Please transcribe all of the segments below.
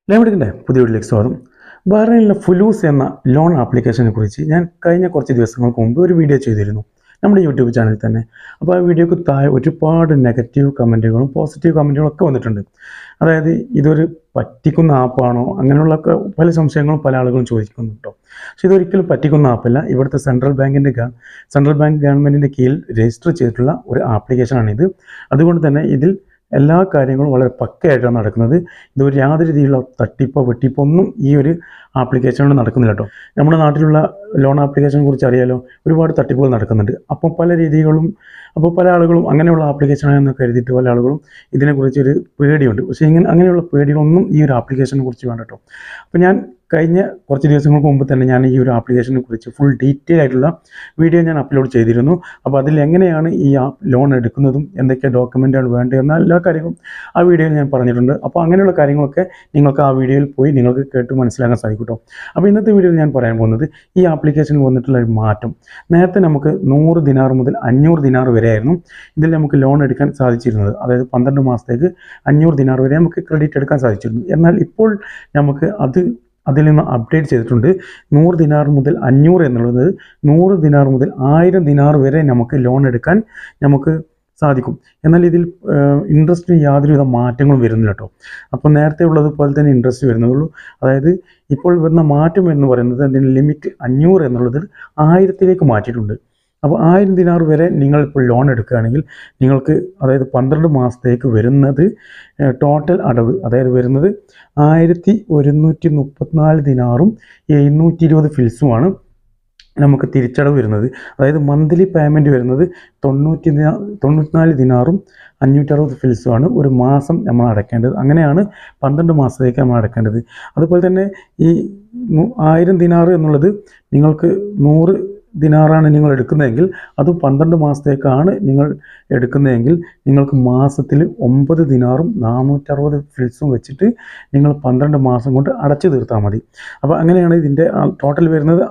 ലെമഡിക്കിൻ്റെ പുതിയ വീട്ടിലേക്ക് സ്വാഗതം. ബഹ്റൈനിലെ ഫുലൂസ് എന്ന ലോൺ ആപ്ലിക്കേഷനെ കുറിച്ച് ഞാൻ കഴിഞ്ഞ കുറച്ച് ദിവസങ്ങൾക്ക് മുമ്പ് ഒരു വീഡിയോ ചെയ്തിരുന്നു നമ്മുടെ യൂട്യൂബ് ചാനലിൽ തന്നെ. അപ്പോൾ ആ വീഡിയോക്ക് താഴെ ഒരുപാട് നെഗറ്റീവ് കമൻറ്റുകളും പോസിറ്റീവ് കമൻറ്റുകളും ഒക്കെ വന്നിട്ടുണ്ട്. അതായത് ഇതൊരു പറ്റിക്കുന്ന ആപ്പാണോ, അങ്ങനെയുള്ള പല സംശയങ്ങളും പല ആളുകളും ചോദിക്കുന്നുണ്ടോ. പക്ഷേ ഇതൊരിക്കലും പറ്റിക്കുന്ന ആപ്പല്ല. ഇവിടുത്തെ സെൻട്രൽ ബാങ്ക് ഗവൺമെൻറ്റിൻ്റെ കീഴിൽ രജിസ്റ്റർ ചെയ്തിട്ടുള്ള ഒരു ആപ്ലിക്കേഷനാണിത്. അതുകൊണ്ട് തന്നെ ഇതിൽ എല്ലാ കാര്യങ്ങളും വളരെ പക്കയായിട്ടാണ് നടക്കുന്നത്. ഇതൊരു യാതൊരു രീതിയിലുള്ള തട്ടിപ്പോ വെട്ടിപ്പോ ഒന്നും ഈ ഒരു ആപ്ലിക്കേഷനോട് നടക്കുന്നില്ല കേട്ടോ. നമ്മുടെ നാട്ടിലുള്ള ലോൺ ആപ്ലിക്കേഷനെ കുറിച്ച് അറിയാലോ, ഒരുപാട് തട്ടിപ്പുകൾ നടക്കുന്നുണ്ട്. അപ്പോൾ പല ആളുകളും അങ്ങനെയുള്ള ആപ്ലിക്കേഷനാണെന്ന് കരുതിയിട്ട് പല ആളുകളും ഇതിനെക്കുറിച്ചൊരു പേടിയുണ്ട്. പക്ഷേ അങ്ങനെയുള്ള പേടികളൊന്നും ഈ ഒരു ആപ്ലിക്കേഷനെ കുറിച്ച് വേണ്ട കേട്ടോ. അപ്പോൾ ഞാൻ കഴിഞ്ഞ കുറച്ച് ദിവസങ്ങൾക്ക് മുമ്പ് തന്നെ ഞാൻ ഈ ഒരു ആപ്ലിക്കേഷനെ കുറിച്ച് ഫുൾ ഡീറ്റെയിൽ ആയിട്ടുള്ള വീഡിയോ ഞാൻ അപ്ലോഡ് ചെയ്തിരുന്നു. അപ്പോൾ അതിൽ എങ്ങനെയാണ് ഈ ലോൺ എടുക്കുന്നതും എന്തൊക്കെ ഡോക്യുമെൻ്റാണ് വേണ്ടതെന്ന എല്ലാ കാര്യങ്ങളും ആ വീഡിയോയിൽ ഞാൻ പറഞ്ഞിട്ടുണ്ട്. അപ്പോൾ അങ്ങനെയുള്ള കാര്യങ്ങളൊക്കെ നിങ്ങൾക്ക് ആ വീഡിയോയിൽ പോയി നിങ്ങൾക്ക് കേട്ട് മനസ്സിലാക്കാൻ സാധിക്കും കേട്ടോ. അപ്പോൾ ഇന്നത്തെ വീഡിയോയിൽ ഞാൻ പറയാൻ പോകുന്നത് ഈ ആപ്ലിക്കേഷനിൽ വന്നിട്ടുള്ള ഒരു മാറ്റം. നേരത്തെ നമുക്ക് 100 ദിനാർ മുതൽ 500 ദിനാർ വരെയായിരുന്നു ഇതിൽ നമുക്ക് ലോൺ എടുക്കാൻ സാധിച്ചിരുന്നത്. അതായത് 12 മാസത്തേക്ക് 500 ദിനാർ വരെ നമുക്ക് ക്രെഡിറ്റ് എടുക്കാൻ സാധിച്ചിരുന്നു. എന്നാൽ ഇപ്പോൾ നമുക്ക് അതിൽ നിന്ന് അപ്ഡേറ്റ് ചെയ്തിട്ടുണ്ട്. 100 ദിനാർ മുതൽ 500 എന്നുള്ളത് 100 ദിനാർ മുതൽ 1000 ദിനാർ വരെ നമുക്ക് ലോൺ എടുക്കാൻ നമുക്ക് സാധിക്കും. എന്നാൽ ഇതിൽ ഇൻട്രസ്റ്റിന് യാതൊരുവിധ മാറ്റങ്ങളും വരുന്നില്ല കേട്ടോ. അപ്പോൾ നേരത്തെ ഉള്ളതുപോലെ തന്നെ ഇൻട്രസ്റ്റ് വരുന്നതുള്ളൂ. അതായത് ഇപ്പോൾ വരുന്ന മാറ്റം എന്ന് പറയുന്നത് അതിൻ്റെ ലിമിറ്റ് 500 എന്നുള്ളത് 1000ലേക്ക് മാറ്റിയിട്ടുണ്ട്. അപ്പോൾ 1000 ദിനാർ വരെ നിങ്ങളിപ്പോൾ ലോൺ എടുക്കുകയാണെങ്കിൽ നിങ്ങൾക്ക് അതായത് 12 മാസത്തേക്ക് വരുന്നത് ടോട്ടൽ അടവ് അതായത് വരുന്നത് 1134 ദിനാറും 720 ഫിൽസുമാണ് നമുക്ക് തിരിച്ചടവ് വരുന്നത്. അതായത് മന്ത്ലി പേയ്മെൻറ്റ് വരുന്നത് 94 ദിനാറും 560 ഫിൽസുമാണ് ഒരു മാസം നമ്മൾ അടയ്ക്കേണ്ടത്. അങ്ങനെയാണ് 12 മാസത്തേക്ക് നമ്മൾ അടയ്ക്കേണ്ടത്. അതുപോലെ തന്നെ ഈ 1000 ദിനാർ എന്നുള്ളത് നിങ്ങൾക്ക് 100 ദിനാറാണ് നിങ്ങൾ എടുക്കുന്നതെങ്കിൽ അത് 12 മാസത്തേക്കാണ് നിങ്ങൾ എടുക്കുന്നതെങ്കിൽ നിങ്ങൾക്ക് മാസത്തിൽ 9 ദിനാറും 460 ഫിൽസും വെച്ചിട്ട് നിങ്ങൾ 12 മാസം കൊണ്ട് അടച്ചു തീർത്താൽ മതി. അപ്പോൾ അങ്ങനെയാണ് ഇതിൻ്റെ ടോട്ടൽ വരുന്നത്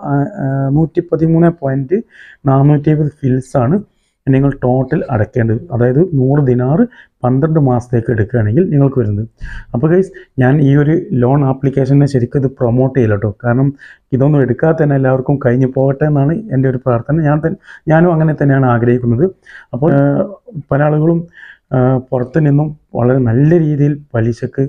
113.470 ഫിൽസാണ് നിങ്ങൾ ടോട്ടൽ അടയ്ക്കേണ്ടത്. അതായത് 100 ദിനാർ 12 മാസത്തേക്ക് എടുക്കുകയാണെങ്കിൽ നിങ്ങൾക്ക് വരുന്നത്. അപ്പോൾ ഗൈസ്, ഞാൻ ഈ ഒരു ലോൺ ആപ്ലിക്കേഷനെ ശരിക്കും ഇത് പ്രൊമോട്ട് ചെയ്യില്ല കേട്ടോ. കാരണം ഇതൊന്നും എടുക്കാതെ തന്നെ എല്ലാവർക്കും കഴിഞ്ഞു പോകട്ടെ എന്നാണ് എൻ്റെ ഒരു പ്രാർത്ഥന. ഞാനും അങ്ങനെ തന്നെയാണ് ആഗ്രഹിക്കുന്നത്. അപ്പോൾ പല ആളുകളും പുറത്തു നിന്നും വളരെ നല്ല രീതിയിൽ പലിശക്ക്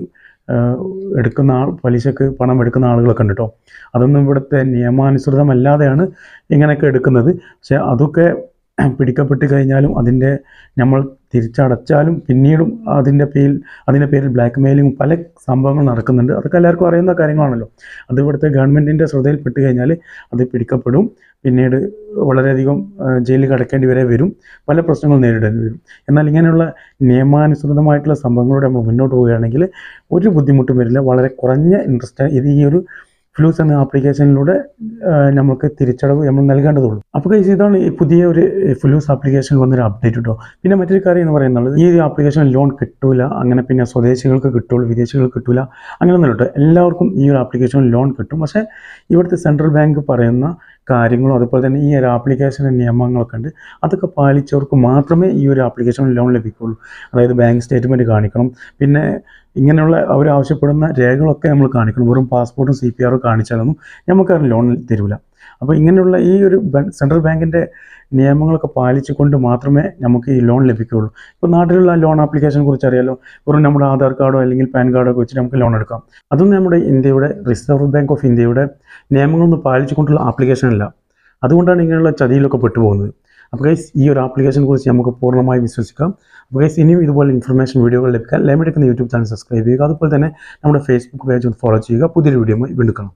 പണം എടുക്കുന്ന ആളുകളൊക്കെ ഉണ്ട് കേട്ടോ. അതൊന്നും ഇവിടുത്തെ നിയമാനുസൃതമല്ലാതെയാണ് ഇങ്ങനെയൊക്കെ എടുക്കുന്നത്. പക്ഷേ അതൊക്കെ പിടിക്കപ്പെട്ട് കഴിഞ്ഞാലും നമ്മൾ തിരിച്ചടച്ചാലും പിന്നീടും അതിൻ്റെ പേരിൽ ബ്ലാക്ക് മെയിലിങ്ങും പല സംഭവങ്ങൾ നടക്കുന്നുണ്ട്. അതൊക്കെ എല്ലാവർക്കും അറിയുന്ന കാര്യങ്ങളാണല്ലോ. അത് ഇവിടുത്തെ ഗവൺമെൻറ്റിൻ്റെ ശ്രദ്ധയിൽപ്പെട്ട് കഴിഞ്ഞാൽ അത് പിടിക്കപ്പെടും. പിന്നീട് വളരെയധികം ജയിലിൽ കിടക്കേണ്ടി വരും. പല പ്രശ്നങ്ങളും നേരിടേണ്ടി വരും. എന്നാൽ ഇങ്ങനെയുള്ള നിയമാനുസൃതമായിട്ടുള്ള സംഭവങ്ങളോടെ നമ്മൾ മുന്നോട്ട് പോവുകയാണെങ്കിൽ ഒരു ബുദ്ധിമുട്ടും വരില്ല. വളരെ കുറഞ്ഞ ഇൻട്രസ്റ്റ് ഇത് ഈ ഒരു ഫ്ലൂസ് എന്ന ആപ്ലിക്കേഷനിലൂടെ നമുക്ക് തിരിച്ചടവ് നമ്മൾ നൽകേണ്ടതുള്ളൂ. അപ്പോൾ ഇതാണ് ഈ പുതിയ ഒരു ഫ്ലൂസ് ആപ്ലിക്കേഷനിൽ വന്നൊരു അപ്ഡേറ്റ് കേട്ടോ. പിന്നെ മറ്റൊരു കാര്യം എന്ന് പറയുന്നത് ഈ ഒരു ആപ്ലിക്കേഷൻ ലോൺ കിട്ടൂല, അങ്ങനെ പിന്നെ സ്വദേശികൾക്ക് കിട്ടുള്ളൂ, വിദേശികൾക്ക് കിട്ടൂല, അങ്ങനെയൊന്നും കേട്ടോ. എല്ലാവർക്കും ഈ ഒരു ആപ്ലിക്കേഷനിൽ ലോൺ കിട്ടും. പക്ഷേ ഇവിടുത്തെ സെൻട്രൽ ബാങ്ക് പറയുന്ന കാര്യങ്ങളും അതുപോലെ തന്നെ ഈ ഒരു ആപ്ലിക്കേഷൻ്റെ നിയമങ്ങളൊക്കെ ഉണ്ട്. അതൊക്കെ പാലിച്ചവർക്ക് മാത്രമേ ഈ ഒരു ആപ്ലിക്കേഷനിൽ ലോൺ ലഭിക്കുകയുള്ളൂ. അതായത് ബാങ്ക് സ്റ്റേറ്റ്മെൻറ്റ് കാണിക്കണം. പിന്നെ ഇങ്ങനെയുള്ള അവർ ആവശ്യപ്പെടുന്ന രേഖകളൊക്കെ നമ്മൾ കാണിക്കണം. വെറും പാസ്പോർട്ടും CPR കാണിച്ചാലൊന്നും നമുക്ക് ലോൺ തരില്ല. അപ്പോൾ ഇങ്ങനെയുള്ള ഈ ഒരു സെൻട്രൽ ബാങ്കിൻ്റെ നിയമങ്ങളൊക്കെ പാലിച്ചുകൊണ്ട് മാത്രമേ നമുക്ക് ഈ ലോൺ ലഭിക്കുകയുള്ളൂ. ഇപ്പോൾ നാട്ടിലുള്ള ലോൺ ആപ്ലിക്കേഷനെ കുറിച്ച് അറിയാലോ. വെറും നമ്മുടെ ആധാർ കാർഡോ അല്ലെങ്കിൽ പാൻ കാർഡോ ഒക്കെ വെച്ചിട്ട് നമുക്ക് ലോൺ എടുക്കാം. അതൊന്നും നമ്മുടെ ഇന്ത്യയുടെ റിസർവ് ബാങ്ക് ഓഫ് ഇന്ത്യയുടെ നിയമങ്ങളൊന്നും പാലിച്ചുകൊണ്ടുള്ള ആപ്ലിക്കേഷനല്ല. അതുകൊണ്ടാണ് ഇങ്ങനെയുള്ള ചതിയിലൊക്കെ പെട്ടുപോകുന്നത്. അപ്പോൾ ഈ ഒരു ആപ്ലിക്കേഷനെ കുറിച്ച് നമുക്ക് പൂർണ്ണമായി വിശ്വസിക്കാം. അപ്പോൾ ഇനിയും ഇതുപോലെ ഇൻഫർമേഷൻ വീഡിയോകൾ ലഭിക്കാൻ ലെമഡിക് എന്ന യൂട്യൂബ് ചാനൽ സബ്സ്ക്രൈബ് ചെയ്യുക. അതുപോലെ തന്നെ നമ്മുടെ ഫേസ്ബുക്ക് പേജ് ഒന്ന് ഫോളോ ചെയ്യുക. പുതിയൊരു വീഡിയോ വീണ്ടും കാണാം.